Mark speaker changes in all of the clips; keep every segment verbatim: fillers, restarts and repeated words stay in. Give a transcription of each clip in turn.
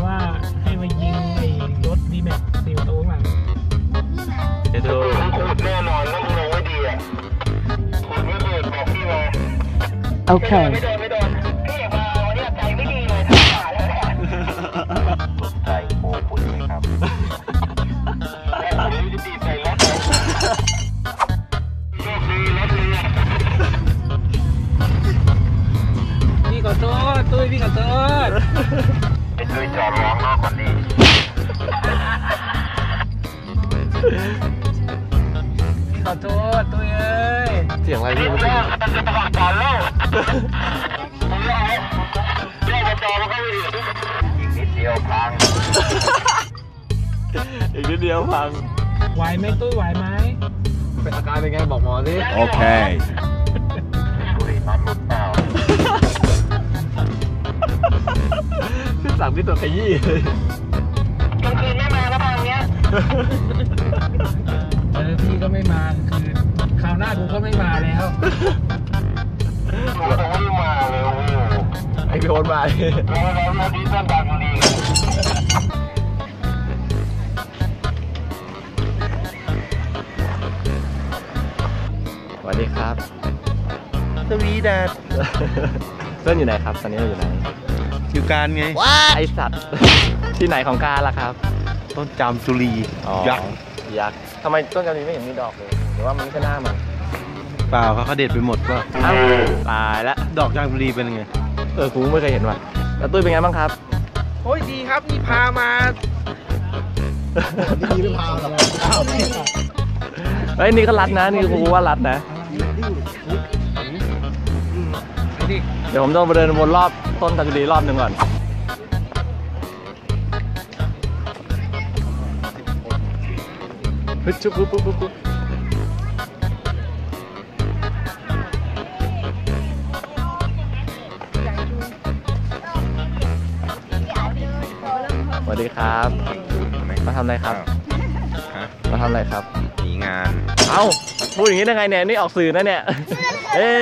Speaker 1: ว่าให้มายิงไอ้รถดีแม็กสี่ประตูข้างหลังจะดูแน่นอนต้องลงไว้ดีอ่ะคุณไม่เบิดบอกพี่มาโอเคไม่โดนไม่โดนพี่มาวันนี้ใจไม่ดีเลยถ่ายแล้วใจโอ้คุณเลยครับแล้วผมจะตีใส่รถโชคดีรถเลยพี่ขอโทษตุ้ยพี่ขอโทษไอ้ตุ้ยจอดร้องนอกก่อนนี่พี่ขอโทษตุ้ยเอ้ยเสียงอะไรพี่มันจะประวัติการเล่าผมเล่าเล่าจอมันก็ไม่ดีอีกนิดเดียวพังอีกนิดเดียวพังไหวไหมตุ้ยไหวไหมเป็นอาการเป็นไงบอกหมอสิโอเคตุ้ยน็อตหลุดเปล่าพี่สั่งที่ตัวขยี้กลางคืนไม่มาแล้วทางเนี้ยเออพี่ก็ไม่มาคือคราวหน้ากูก็ไม่มาแล้วเราไม่มาเลยโอ้โหไอ้พี่โอนมาเลยเราเราดีต้นดังดีสวัสดีครับสวีแดดเพื่อนอยู่ไหนครับตอนนี้เราอยู่ไหนอยู่การไงไอสัตว์ที่ไหนของการล่ะครับต้นจามจุลียักษ์ยักษ์ทำไมต้นจามจุลีไม่เห็นมีดอกเลยหรือว่ามันไม่ใช่หน้ามันเปล่าเขาเด็ดไปหมดป่ะตายแล้วดอกจามจุลีเป็นไงเออกูไม่เคยเห็นว่ะแล้วตุ้ยเป็นไงบ้างครับโอ้ยดีครับนี่พามาดีไม่พาอะไรเฮ้ยนี่ก็รัดนะนี่กูว่ารัดนะเดี๋ยวผมต้องไปเดินวนรอบต้นจามจุลีรอบหนึ่งก่อนฮึชุบปุ๊บปุ๊บปุ๊บสวัสดีครับมาทำอะไรครับมาทำอะไรครับมีงานเอ้าพูดอย่างนี้ได้ไงเนี่ยนี่ออกสื่อนะเนี่ยเอ๊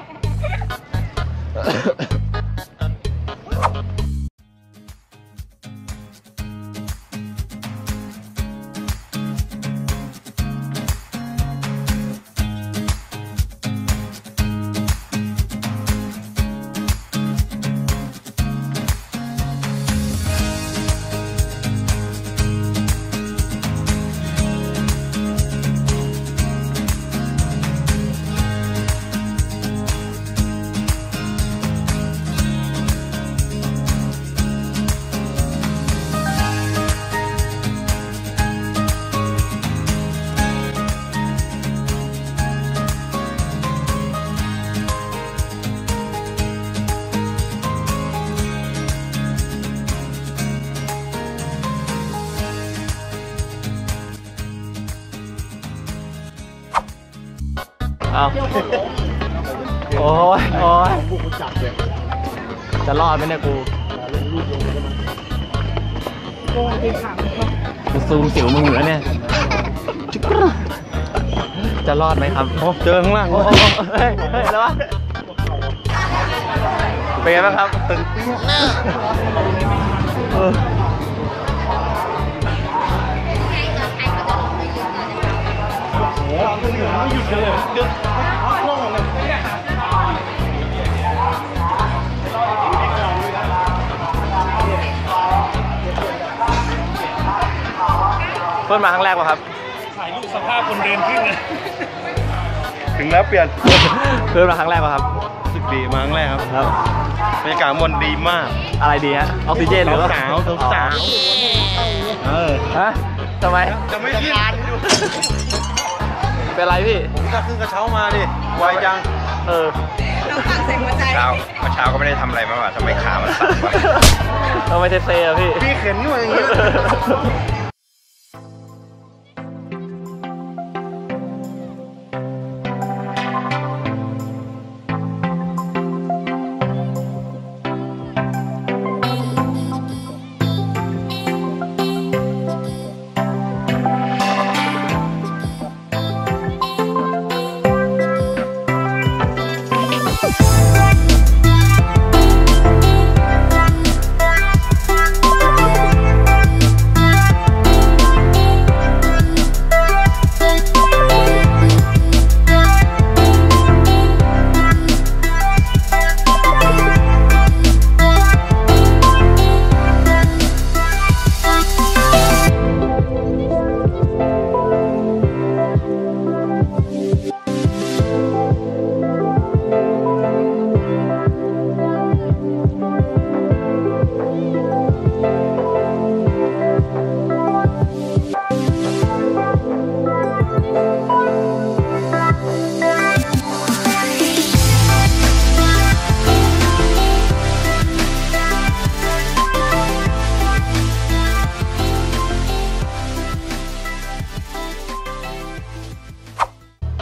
Speaker 1: เอาโอ้ยโอ้ยจะรอดไหมเนี่ยกูกูซูมสิวมึงอยู่แล้วเนี่ยจะรอดไหมครับเจอข้างล่างเฮ้ยเฮ้ยแล้ววะเป็นไงบ้างครับตึงไม่หยุดเลยดึงล่องเลยเพิ่นมาครั้งแรกป่ะครับถ่ายรูปสภาพคนเดินขึ้นเลยถึงแล้วเปลี่ยนเพิ่นมาครั้งแรกป่ะครับสิบปีมาครั้งแรกครับครับบรรยากาศมันดีมากอะไรดีฮะออกซิเจนหรือว่าสาวสาวเออฮะทำไมจะไม่ขึ้นเป็นไรพี่ผมก็ขึ้นกระเช้ามาดิไวจังเออเราฟังเสียงหัวใจเช้าเมื่อเช้าก็ไม่ได้ทำอะไรมาว่ะทำไมขามันสั่นวะทำไมเทๆอ่ะพี่พี่เข็นด้วยอย่างเงี้ย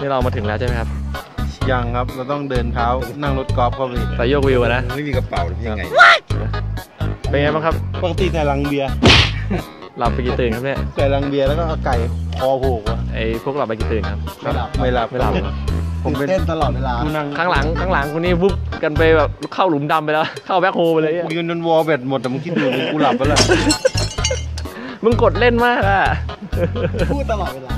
Speaker 1: นี่เรามาถึงแล้วใช่ไหมครับ
Speaker 2: ยังครับเราต้องเดินเท้านั่งรถกอล์ฟเข้าไป
Speaker 1: ไปโยกวิวนะ
Speaker 3: ไม่มีกระเป๋าหรือยังไง
Speaker 1: เป็นไงบ้างครับ
Speaker 2: ปกติใส่ลังเบียร์
Speaker 1: หลับไปกี่ตื่นครับเนี่ย
Speaker 2: ใส่ลังเบียร์แล้วก็เอาไก่คอผูกวะ
Speaker 1: ไอ้พวกหลับไปกี่ตื่นครับ
Speaker 2: ไม่หลับไม่หลับ
Speaker 1: ไม่หลับ
Speaker 2: ผมเป็นเต้นตลอดเวลา
Speaker 1: ข้างหลังข้างหลังคนนี้วุบกันไปแบบเข้าหลุมดำไปแล้วเข้าแบ็คโฮไปเลย
Speaker 2: กูยืนจนวอลเบ็ดหมดแต่มึงคิดดูกูหลับไปแล้ว
Speaker 1: มึงกดเล่นมากอะ
Speaker 2: พูดตลอดเวลา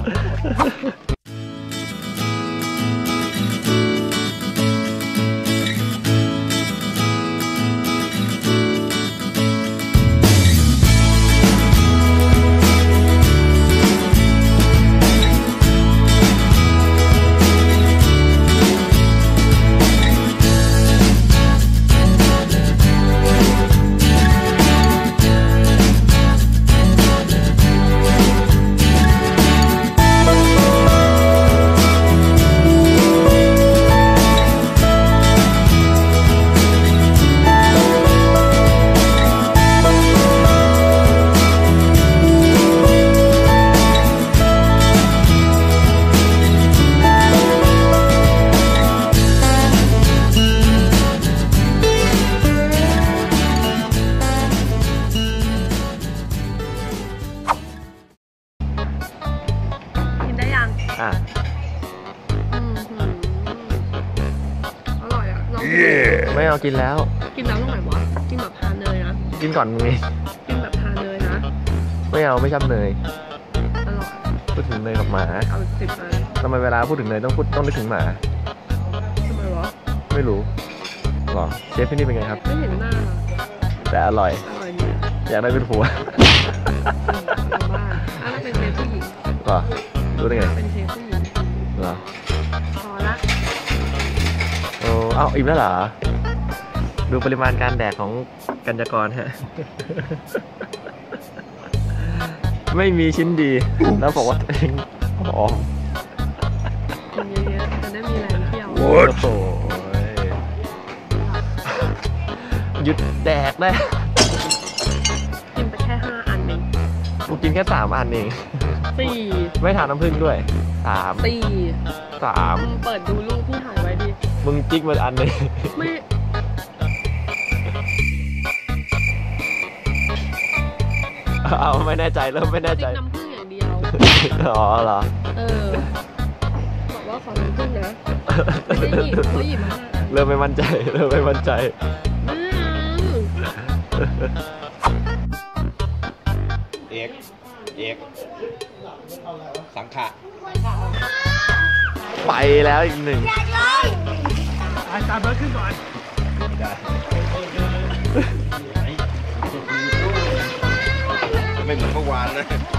Speaker 1: อ่ะ
Speaker 4: อร่อยอ่ะลอง
Speaker 1: ไม่เอากินแล้ว
Speaker 4: กินแล้วตรงไหนวะกินแบบทานเนยนะ
Speaker 1: กินก่อนมึง
Speaker 4: กินแบบทานเนยนะ
Speaker 1: ไม่เอาไม่ชอบเนย
Speaker 4: อร่อย
Speaker 1: พูดถึงเนยกับหมา
Speaker 4: เอาสิบเลย
Speaker 1: ทำไมเวลาพูดถึงเนยต้องพูดต้องนึกถึงหมา
Speaker 4: ทำไมวะ
Speaker 1: ไม่รู้หรอเชฟที่นี่เป็นไงครับ
Speaker 4: ไม่เห็นหน้า
Speaker 1: แต่อร่อย
Speaker 4: อร่อยดี
Speaker 1: อยากได้เป็นผัว
Speaker 4: บ้านอ่ะแล้วเป็นเชฟผู้หญิง
Speaker 1: หรอรู้ได้ไง
Speaker 4: เป็นเชฟผู้หญิง
Speaker 1: เหรอ
Speaker 4: พอละ
Speaker 1: โอ้เอ้าอิ่มแล้วเหรอดูปริมาณการแดกของกัญจกรฮะไม่มีชิ้นดีแล้วบอกว่าเองอ๋อ
Speaker 4: กินเยอะๆจะได้มีแรงเที่ยว
Speaker 1: โอ้โหหยุดแดกได้
Speaker 4: กินไปแค่ห้าอันเอง
Speaker 1: กูกินแค่สามอันเอง
Speaker 4: สี่
Speaker 1: ไม่ทานน้ำผึ้งด้วยสาม
Speaker 4: สี่
Speaker 1: สาม
Speaker 4: เปิดดูรูปที่ถ่ายไว้ดิ
Speaker 1: มึงจิ๊กมันอันนึง
Speaker 4: ไม่
Speaker 1: เอาไม่แน่ใจเริ่มไม่แน่ใจ
Speaker 4: น้ำผึ้งอย่างเดียว
Speaker 1: อ๋อเหรอ
Speaker 4: เออบอกว่าขอน้ำผึ้งนะไม่ได้หยิบเขาหยิบมา
Speaker 1: เริ่มไม่มั่นใจเริ่มไม่มั่นใจ
Speaker 3: เอกเอกสังขะ
Speaker 1: ไปแล้วอีกหนึ่ง
Speaker 2: อาจารย์เบิร์ดขึ้นก่อน
Speaker 3: ไม่เหมือนเมื่อวานนะ